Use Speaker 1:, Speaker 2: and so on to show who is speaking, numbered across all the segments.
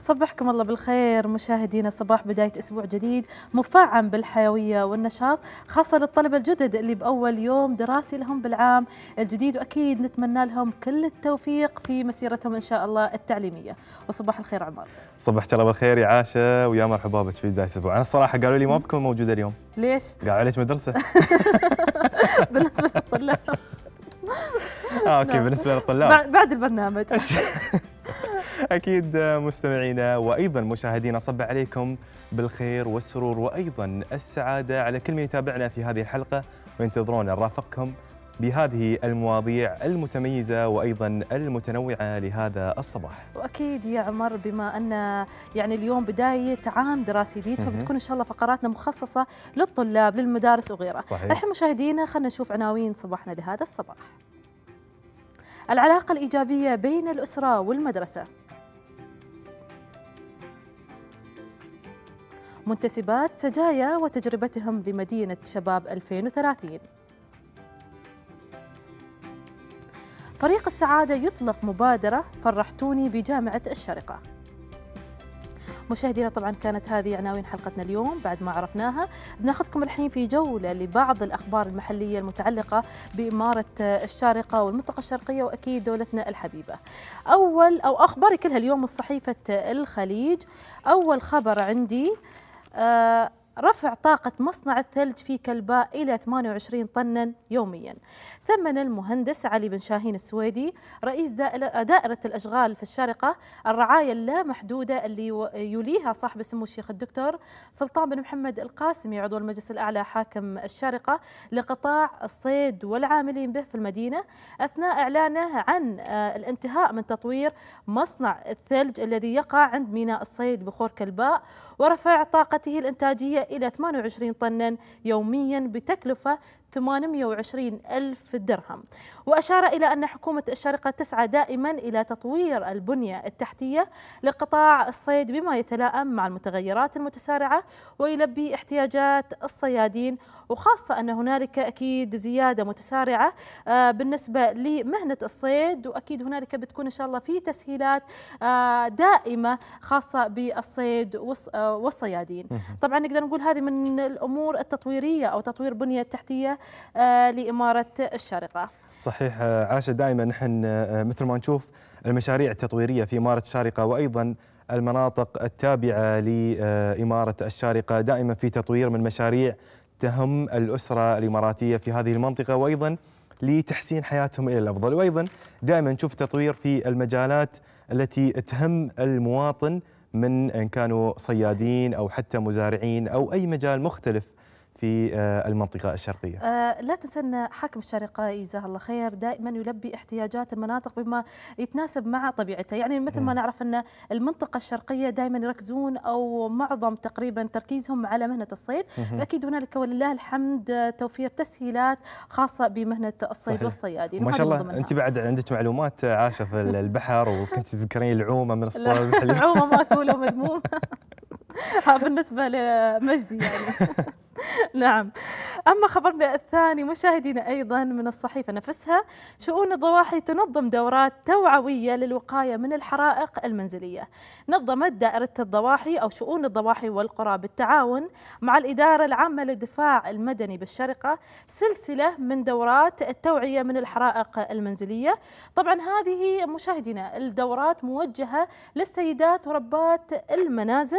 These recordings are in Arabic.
Speaker 1: صبحكم الله بالخير مشاهدينا. صباح بداية أسبوع جديد مفعم بالحيوية والنشاط، خاصة للطلبة الجدد اللي بأول يوم دراسي لهم بالعام الجديد، وأكيد نتمنى لهم كل التوفيق في مسيرتهم إن شاء الله التعليمية. وصباح الخير عمر.
Speaker 2: صبحك الله بالخير يا عاشة، ويا مرحبا بك في بداية الأسبوع. أنا الصراحة قالوا لي ما بتكون موجودة اليوم.
Speaker 1: ليش؟
Speaker 2: قاعد عليك مدرسة.
Speaker 1: بالنسبة للطلاب.
Speaker 2: أوكي، بالنسبة للطلاب
Speaker 1: بعد البرنامج.
Speaker 2: أكيد مستمعينا وأيضا مشاهدينا صبح عليكم بالخير والسرور وأيضا السعادة على كل من يتابعنا في هذه الحلقة، وينتظرون نرافقكم بهذه المواضيع المتميزة وأيضا المتنوعة لهذا الصباح.
Speaker 1: وأكيد يا عمر بما أن يعني اليوم بداية عام دراسي جديد، فبتكون إن شاء الله فقراتنا مخصصة للطلاب للمدارس وغيرها. الحين مشاهدينا خلينا نشوف عناوين صباحنا لهذا الصباح. العلاقة الإيجابية بين الأسرة والمدرسة، منتسبات سجايا وتجربتهم لمدينة شباب 2030، فريق السعادة يطلق مبادرة فرحتوني بجامعة الشارقة. مشاهدينا طبعا كانت هذه عناوين حلقتنا اليوم. بعد ما عرفناها بناخذكم الحين في جولة لبعض الأخبار المحلية المتعلقة بإمارة الشارقة والمنطقة الشرقية وأكيد دولتنا الحبيبة. أخباري كلها اليوم من صحيفة الخليج. أول خبر عندي رفع طاقة مصنع الثلج في كلباء إلى 28 طنا يوميا. ثمن المهندس علي بن شاهين السويدي رئيس دائرة الأشغال في الشارقة الرعاية اللامحدودة اللي يليها صاحب السمو الشيخ الدكتور سلطان بن محمد القاسمي عضو المجلس الأعلى حاكم الشارقة لقطاع الصيد والعاملين به في المدينة، أثناء إعلانه عن الانتهاء من تطوير مصنع الثلج الذي يقع عند ميناء الصيد بخور كلباء، ورفع طاقته الإنتاجية إلى 28 طنا يوميا بتكلفة 820 ألف درهم. وأشار إلى أن حكومة الشارقة تسعى دائما إلى تطوير البنية التحتية لقطاع الصيد بما يتلائم مع المتغيرات المتسارعة ويلبي احتياجات الصيادين، وخاصة أن هنالك أكيد زيادة متسارعة بالنسبة لمهنة الصيد، وأكيد هنالك بتكون إن شاء الله في تسهيلات دائمة خاصة بالصيد والصيادين. طبعا نقدر نقول هذه من الأمور التطويرية أو تطوير بنية تحتية لإمارة الشارقة.
Speaker 2: صحيح عاشة، دائما نحن مثل ما نشوف المشاريع التطويرية في إمارة الشارقة وأيضا المناطق التابعة لإمارة الشارقة دائما في تطوير من مشاريع تهم الأسرة الإماراتية في هذه المنطقة وأيضا لتحسين حياتهم إلى الأفضل، وأيضا دائما نشوف تطوير في المجالات التي تهم المواطن من إن كانوا صيادين أو حتى مزارعين أو أي مجال مختلف في المنطقة الشرقية.
Speaker 1: لا تنسى أن حاكم الشارقة جزاه الله خير دائما يلبي احتياجات المناطق بما يتناسب مع طبيعتها. يعني مثل ما نعرف أن المنطقة الشرقية دائما يركزون أو معظم تقريبا تركيزهم على مهنة الصيد، فأكيد هنالك ولله الحمد توفير تسهيلات خاصة بمهنة الصيد والصيادين.
Speaker 2: ما شاء الله أنت بعد عندك معلومات عاشة في البحر، وكنت تذكرين العومة من الصباح.
Speaker 1: العومة ماكولة ومذمومة. بالنسبة لمجدي يعني. نعم. أما خبرنا الثاني مشاهدينا أيضا من الصحيفة نفسها، شؤون الضواحي تنظم دورات توعوية للوقاية من الحرائق المنزلية. نظمت دائرة الضواحي أو شؤون الضواحي والقرى بالتعاون مع الإدارة العامة للدفاع المدني بالشارقة سلسلة من دورات التوعية من الحرائق المنزلية. طبعا هذه مشاهدينا الدورات موجهة للسيدات وربات المنازل،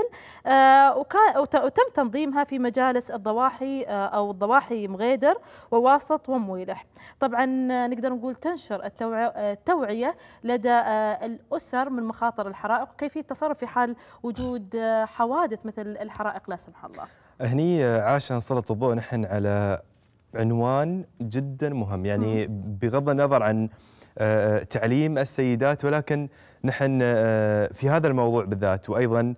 Speaker 1: وتم تنظيمها في مجالس الضواحي أو الضواحي مغيدر وواسط ومويلح. طبعا نقدر نقول تنشر التوعية لدى الأسر من مخاطر الحرائق وكيفية التصرف في حال وجود حوادث مثل الحرائق لا سمح الله.
Speaker 2: هني عاشا نسلط الضوء نحن على عنوان جدا مهم، يعني بغض النظر عن تعليم السيدات، ولكن نحن في هذا الموضوع بالذات وأيضا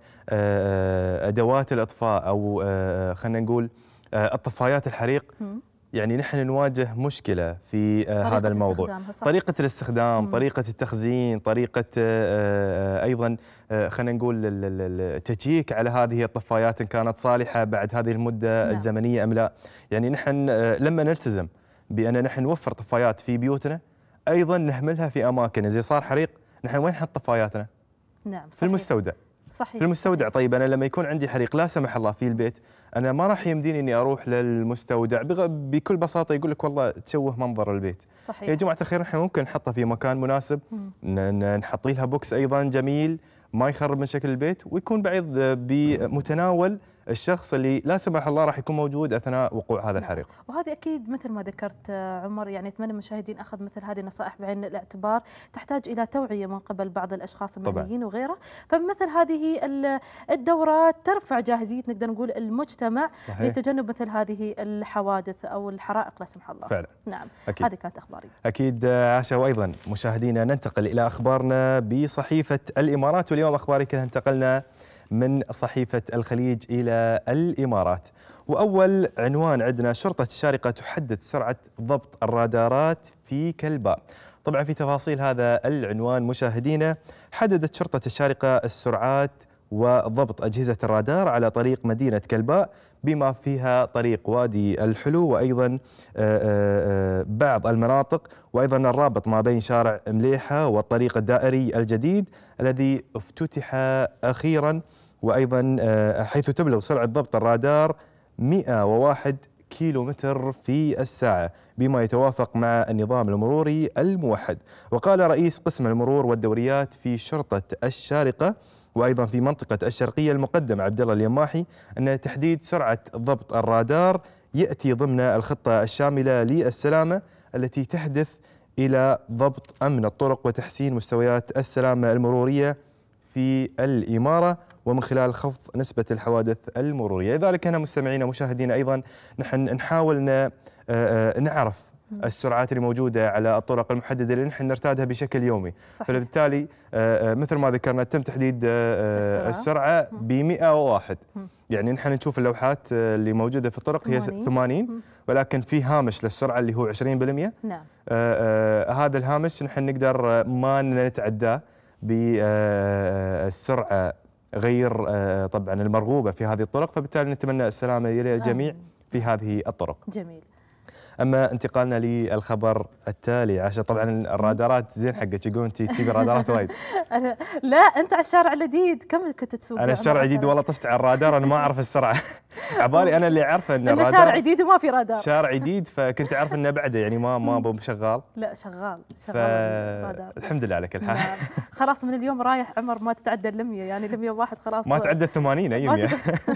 Speaker 2: أدوات الإطفاء أو خلينا نقول الطفايات الحريق، يعني نحن نواجه مشكلة في هذا الموضوع. طريقة الاستخدام، طريقة التخزين، طريقة أيضا خلينا نقول التشيك على هذه الطفايات إن كانت صالحة بعد هذه المدة الزمنية أم لا. يعني نحن لما نلتزم بأن نحن نوفر طفايات في بيوتنا، أيضا نهملها في أماكن زي صار حريق، نحن وين نحط طفاياتنا؟
Speaker 1: نعم
Speaker 2: في المستودع.
Speaker 1: صحيح.
Speaker 2: في المستودع. طيب أنا لما يكون عندي حريق لا سمح الله في البيت، أنا ما راح يمديني إني أروح للمستودع. بكل بساطة يقول لك والله تشوه منظر البيت.
Speaker 1: صحيح.
Speaker 2: يا جماعة الخير احنا ممكن نحطه في مكان مناسب، نحط لها بوكس أيضا جميل ما يخرب من شكل البيت، ويكون بعيد بمتناول الشخص اللي لا سمح الله راح يكون موجود اثناء وقوع هذا الحريق.
Speaker 1: وهذه اكيد مثل ما ذكرت عمر، يعني اتمنى المشاهدين اخذ مثل هذه النصائح بعين الاعتبار، تحتاج الى توعيه من قبل بعض الاشخاص المعنيين وغيره، فمثل هذه الدورات ترفع جاهزيه نقدر نقول المجتمع. صحيح. لتجنب مثل هذه الحوادث او الحرائق لا سمح الله.
Speaker 2: فعلا.
Speaker 1: نعم.
Speaker 2: أكيد.
Speaker 1: هذه كانت اخباري.
Speaker 2: اكيد عاشا. وايضا مشاهدينا ننتقل الى اخبارنا بصحيفه الامارات، واليوم اخباري كلها انتقلنا من صحيفة الخليج إلى الإمارات. وأول عنوان عندنا: شرطة الشارقة تحدد سرعة ضبط الرادارات في كلباء. طبعا في تفاصيل هذا العنوان مشاهدينا، حددت شرطة الشارقة السرعات وضبط أجهزة الرادار على طريق مدينة كلباء بما فيها طريق وادي الحلو، وأيضا بعض المناطق، وأيضا الرابط ما بين شارع مليحة والطريق الدائري الجديد الذي افتتح أخيرا، وأيضا حيث تبلغ سرعة ضبط الرادار 101 كيلومتر في الساعة بما يتوافق مع النظام المروري الموحد. وقال رئيس قسم المرور والدوريات في شرطة الشارقة وأيضا في منطقة الشرقية المقدم عبد الله اليماحي أن تحديد سرعة ضبط الرادار يأتي ضمن الخطة الشاملة للسلامة التي تهدف إلى ضبط أمن الطرق وتحسين مستويات السلامة المرورية في الإمارة، ومن خلال خفض نسبة الحوادث المرورية. لذلك هنا مستمعينا مشاهدينا أيضا نحن نحاول نعرف السرعات اللي موجودة على الطرق المحددة اللي نحن نرتادها بشكل يومي. صحيح. فبالتالي مثل ما ذكرنا تم تحديد السرعة ب 101. يعني نحن نشوف اللوحات اللي موجودة في الطرق هي 80، ولكن في هامش للسرعة اللي هو 20%.
Speaker 1: نعم.
Speaker 2: هذا الهامش نحن نقدر ما نتعداه بالسرعة غير طبعا المرغوبة في هذه الطرق، فبالتالي نتمنى السلامة للجميع في هذه الطرق.
Speaker 1: جميل.
Speaker 2: أما انتقالنا للخبر التالي عشان طبعا الرادارات زين حقك، يقولون انت تجيب رادارات وايد.
Speaker 1: لا انت على الشارع الجديد كم كنت تسوق؟
Speaker 2: انا الشارع الجديد والله طفت على الرادار، انا ما اعرف السرعه. عبالي انا اللي عارفه ان الرادار
Speaker 1: شارع جديد وما في رادار.
Speaker 2: شارع جديد فكنت عارف انه بعده يعني ما شغال.
Speaker 1: لا شغال الرادار.
Speaker 2: الحمد لله على كل حال.
Speaker 1: خلاص من اليوم رايح عمر ما تتعدى ال 100، يعني ال 101 خلاص
Speaker 2: ما تعدى 80 اي 100.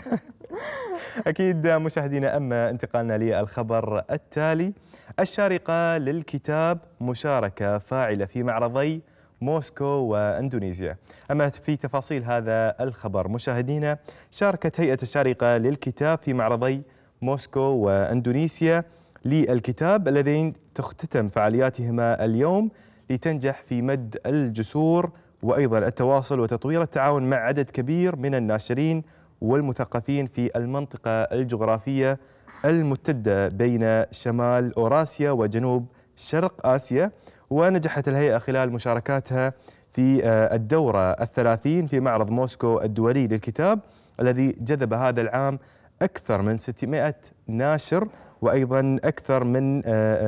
Speaker 2: اكيد مشاهدينا. اما انتقالنا للخبر التالي: الشارقة للكتاب مشاركة فاعلة في معرضي موسكو وأندونيسيا. أما في تفاصيل هذا الخبر مشاهدينا، شاركت هيئة الشارقة للكتاب في معرضي موسكو وأندونيسيا للكتاب اللذين تختتم فعالياتهما اليوم لتنجح في مد الجسور وأيضا التواصل وتطوير التعاون مع عدد كبير من الناشرين والمثقفين في المنطقة الجغرافية الممتدة بين شمال أوراسيا وجنوب شرق آسيا. ونجحت الهيئة خلال مشاركاتها في الدورة 30 في معرض موسكو الدولي للكتاب الذي جذب هذا العام أكثر من 600 ناشر وأيضا أكثر من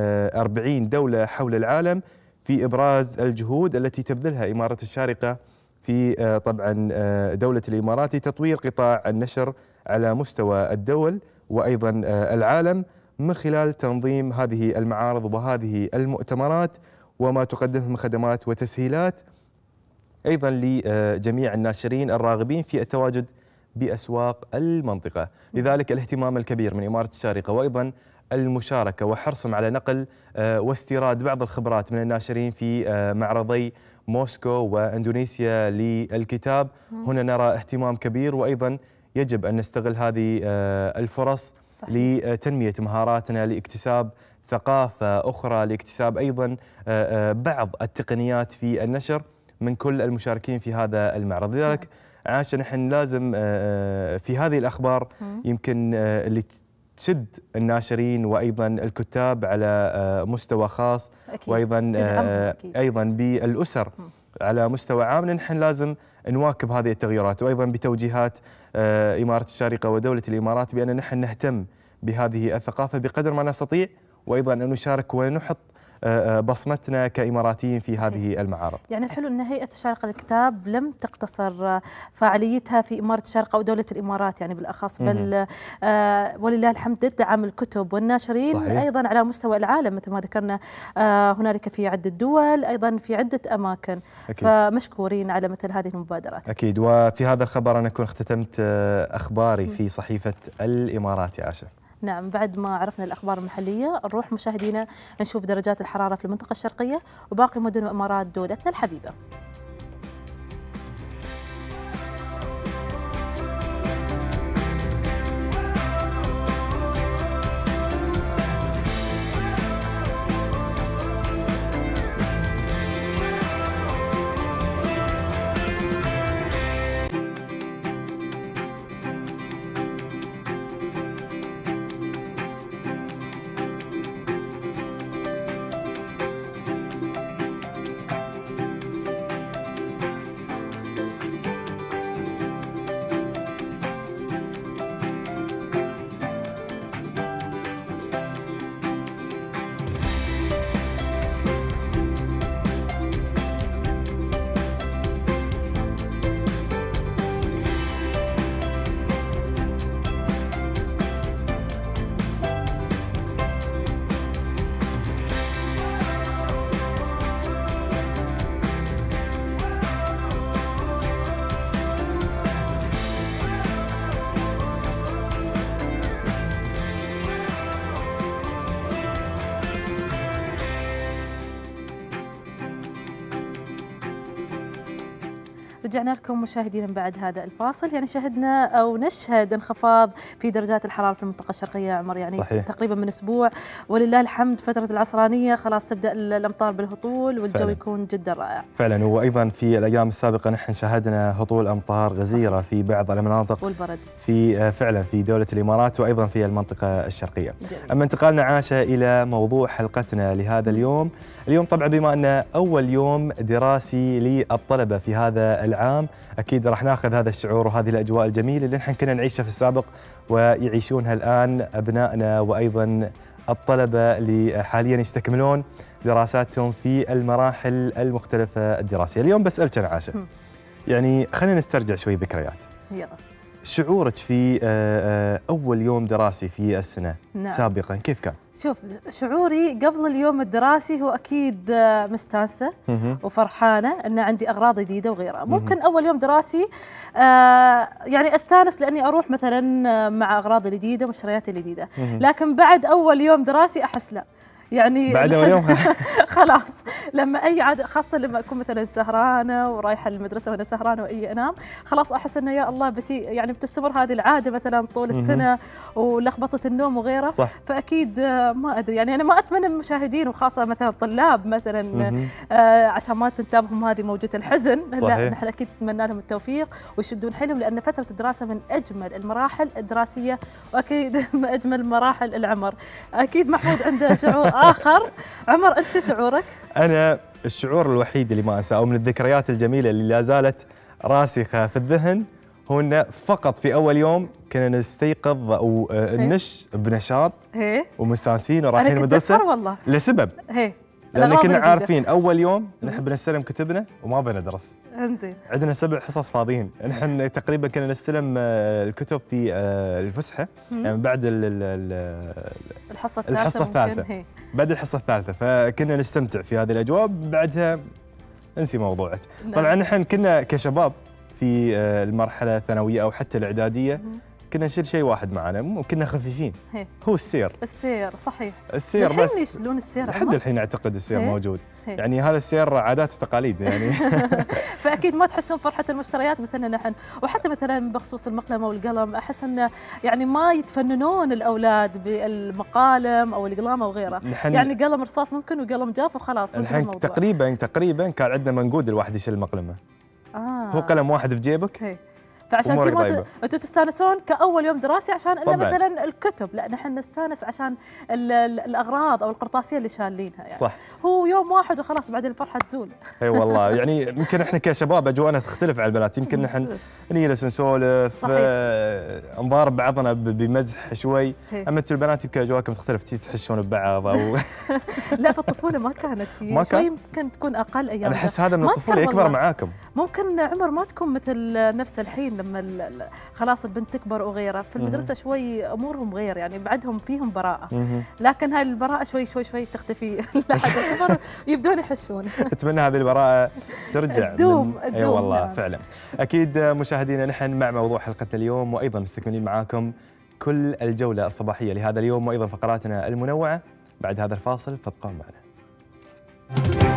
Speaker 2: 40 دولة حول العالم في إبراز الجهود التي تبذلها إمارة الشارقة في طبعا دولة الإمارات لتطوير قطاع النشر على مستوى الدول وأيضا العالم من خلال تنظيم هذه المعارض وهذه المؤتمرات وما تقدمه من خدمات وتسهيلات أيضا لجميع الناشرين الراغبين في التواجد بأسواق المنطقة. لذلك الاهتمام الكبير من إمارة الشارقة وأيضا المشاركة وحرصهم على نقل واستيراد بعض الخبرات من الناشرين في معرضي موسكو وأندونيسيا للكتاب. هنا نرى اهتمام كبير وأيضا يجب أن نستغل هذه الفرص لتنمية مهاراتنا لاكتساب ثقافة أخرى، لاكتساب أيضا بعض التقنيات في النشر من كل المشاركين في هذا المعرض. لذلك عشان نحن لازم في هذه الأخبار يمكن اللي تشد الناشرين وأيضا الكتاب على مستوى خاص أكيد. وأيضا أيضا بالأسر على مستوى عام، نحن لازم نواكب هذه التغيرات وأيضا بتوجيهات إمارة الشارقة ودولة الإمارات بأن نحن نهتم بهذه الثقافة بقدر ما نستطيع وأيضا أن نشارك ونحط بصمتنا كإماراتيين في هذه المعارض.
Speaker 1: يعني الحلو أن هيئة الشارقة للكتاب لم تقتصر فعاليتها في إمارة الشارقة أو دولة الإمارات يعني بالأخص، بل ولله الحمد تدعم الكتب والناشرين صحيح. أيضا على مستوى العالم مثل ما ذكرنا، هنالك في عدة دول أيضا في عدة أماكن أكيد. فمشكورين على مثل هذه المبادرات
Speaker 2: أكيد. وفي هذا الخبر أنا أكون اختتمت أخباري في صحيفة الإمارات يا عاشا.
Speaker 1: نعم، بعد ما عرفنا الأخبار المحلية نروح مشاهدينا نشوف درجات الحرارة في المنطقة الشرقية وباقي مدن وإمارات دولتنا الحبيبة. رجعنا لكم مشاهدينا بعد هذا الفاصل. يعني شهدنا أو نشهد انخفاض في درجات الحرارة في المنطقة الشرقية عمر، يعني صحيح. تقريبا من أسبوع ولله الحمد فترة العصرانية خلاص تبدأ الأمطار بالهطول والجو فعلا. يكون جدا رائع
Speaker 2: فعلا. وأيضا في الأيام السابقة نحن شاهدنا هطول أمطار غزيرة في بعض المناطق
Speaker 1: والبرد
Speaker 2: في فعلا في دولة الإمارات وأيضا في المنطقة الشرقية. أما انتقالنا عاشا إلى موضوع حلقتنا لهذا اليوم. اليوم طبعا بما أنه أول يوم دراسي للطلبة في هذا العام، أكيد راح ناخذ هذا الشعور وهذه الأجواء الجميلة اللي نحن كنا نعيشها في السابق ويعيشونها الآن أبنائنا وأيضا الطلبة اللي حاليا يستكملون دراساتهم في المراحل المختلفة الدراسية. اليوم بسألك أنا عاشا، يعني خلينا نسترجع شوي ذكريات.
Speaker 1: يلا.
Speaker 2: شعورك في أول يوم دراسي في السنة سابقا كيف كان؟
Speaker 1: شوف، شعوري قبل اليوم الدراسي هو أكيد مستانسة وفرحانة أن عندي أغراض جديدة وغيرها. ممكن أول يوم دراسي يعني أستانس لأني أروح مثلا مع أغراض الجديدة ومشتريات الجديدة، لكن بعد أول يوم دراسي أحس لا، يعني
Speaker 2: بعد أول يوم
Speaker 1: خلاص لما أي عادة، خاصة لما أكون مثلا سهرانة ورايحة المدرسة وأنا سهرانة وأي أنام، خلاص أحس إنه يا الله يعني بتستمر هذه العادة مثلا طول السنة ولخبطة النوم وغيره.
Speaker 2: صح.
Speaker 1: فأكيد ما أدري، يعني أنا ما أتمنى المشاهدين وخاصة مثلا الطلاب مثلا عشان ما تنتابهم هذه موجة الحزن. لا، نحن أكيد نتمنى لهم التوفيق ويشدون حيلهم، لأن فترة الدراسة من أجمل المراحل الدراسية وأكيد من أجمل مراحل العمر. أكيد محمود عنده شعور آخر. عمر، أنت شو شعورك؟
Speaker 2: أنا الشعور الوحيد اللي ما أنساه أو من الذكريات الجميلة اللي لا زالت راسخة في الذهن هو أن فقط في أول يوم كنا نستيقظ أو ننش بنشاط ومستانسين ورايحين المدرسة.
Speaker 1: أنا كنت والله
Speaker 2: لسبب لأن كنا عارفين أول يوم نحن بنستلم كتبنا وما بندرس.
Speaker 1: انزين.
Speaker 2: عندنا 7 حصص فاضيين، نحن تقريبا كنا نستلم الكتب في الفسحة يعني بعد
Speaker 1: الحصة
Speaker 2: الثالثة بعد الحصة الثالثة، فكنا نستمتع في هذه الأجواء. بعدها انسي موضوعك. طبعا نحن كنا كشباب في المرحلة الثانوية أو حتى الإعدادية كنا نشيل شيء واحد معنا، كنا خفيفين هو السير
Speaker 1: صحيح.
Speaker 2: السير بس
Speaker 1: يشيلون السير
Speaker 2: لحد الحين أعتقد السير موجود. يعني هذا السير عادات وتقاليد يعني
Speaker 1: فأكيد ما تحسون فرحة المشتريات مثلنا نحن. وحتى مثلا بخصوص المقلمة والقلم أحس أنه يعني ما يتفننون الأولاد بالمقالم أو القلم أو غيره، يعني قلم رصاص ممكن وقلم جاف وخلاص.
Speaker 2: نحن تقريبا كان عندنا منقود الواحد يشيل المقلمة. هو قلم واحد في جيبك
Speaker 1: فعشان
Speaker 2: أمورك
Speaker 1: كذا
Speaker 2: طيبة.
Speaker 1: انتم تستانسون كاول يوم دراسي عشان إلا
Speaker 2: طبعاً.
Speaker 1: مثلا الكتب، لا نحن نستانس عشان الاغراض او القرطاسيه اللي شالينها يعني.
Speaker 2: صح.
Speaker 1: هو يوم واحد وخلاص بعدين الفرحه تزول.
Speaker 2: اي والله، يعني يمكن احنا كشباب اجواءنا تختلف عن البنات، يمكن نحن نجلس نسولف،
Speaker 1: صحيح.
Speaker 2: نضارب بعضنا بمزح شوي،
Speaker 1: هي.
Speaker 2: اما انتم البنات يمكن اجواءكم تختلف، تحسون ببعض او
Speaker 1: لا في الطفوله ما كانت
Speaker 2: ما
Speaker 1: شوي،
Speaker 2: كان؟
Speaker 1: يمكن تكون اقل ايام.
Speaker 2: انا احس هذا من
Speaker 1: ما
Speaker 2: الطفوله
Speaker 1: أذكر
Speaker 2: يكبر
Speaker 1: والله.
Speaker 2: معاكم.
Speaker 1: ممكن عمر ما تكون مثل نفس الحين لما خلاص البنت تكبر وغيره، في المدرسه شوي امورهم غير يعني، بعدهم فيهم براءه، لكن هاي البراءه شوي شوي شوي تختفي لحد الكبر يبدون يحشون.
Speaker 2: اتمنى هذه البراءه ترجع
Speaker 1: تدوم
Speaker 2: اي والله
Speaker 1: نعم.
Speaker 2: فعلا. اكيد مشاهدينا، نحن مع موضوع حلقتنا اليوم، وايضا مستكملين معاكم كل الجوله الصباحيه لهذا اليوم، وايضا فقراتنا المنوعه. بعد هذا الفاصل فابقوا معنا.